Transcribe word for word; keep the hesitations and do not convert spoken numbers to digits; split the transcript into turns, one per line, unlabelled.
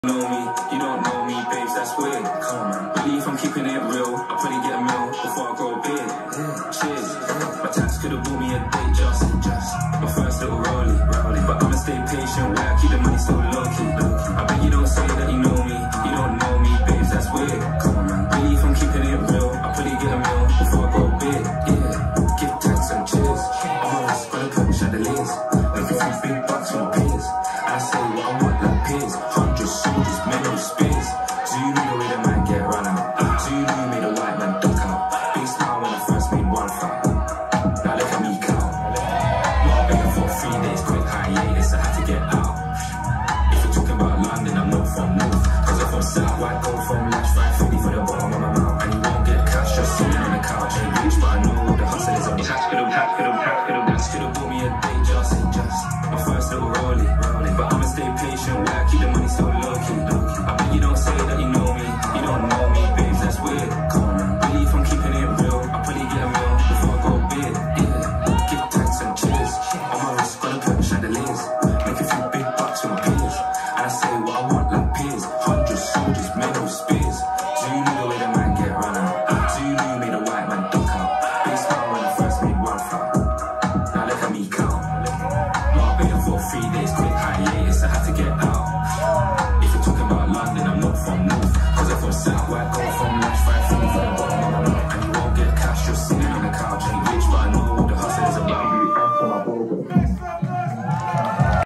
know me, you don't know me, babes, that's weird. Come on, man. Believe I'm keeping it real. I'll probably get a meal before I grow a beard. Yeah. Cheers. Yeah. My tax could have bought me a date, just, just my first little rollie, rollie. But I'ma stay patient, where I keep the money so low key. I bet you don't say that you know me, you don't know me, babes, that's weird. Come on, man. Believe I'm keeping it real. I'll probably get a meal before I grow a beard. Yeah. Give tax and cheers. I'm always gonna put chandeliers. Make a few big bucks for my peers. I say what I want like peers. Hundreds, soldiers, men on spears. Do you know the way that man get run out? Do you know you made a white man duck out? Big smile when I first made one foul. Now look at me cow. Not begging for three days, quick hiatus, I had to get out. If you're talking about London, I'm not from North. Cause I'm from South, white gold from Lash, five fifty for the bottom of my mouth. And you won't get cash just sitting on the couch. Ain't rich, but I know all the hustle is on the tax. Could've, tax, could've, tax, could've, tax, could've bought me a day, just, just my first little rollie, rollie. But I'ma stay patient, where I keep the money so low key, low key. I bet you don't say that you know me, you don't know me, babes, that's weird. Come on, man. Believe I'm keeping it real. I'll probably get a meal before I go a beard. Yeah, give tax and cheers. On my wrist, gonna put chandeliers. Make a few big bucks for my peers. And I say what I want like peers. Hundreds, soldiers, men on spears. Do you know the way that man get run out? Do you know you made a white man do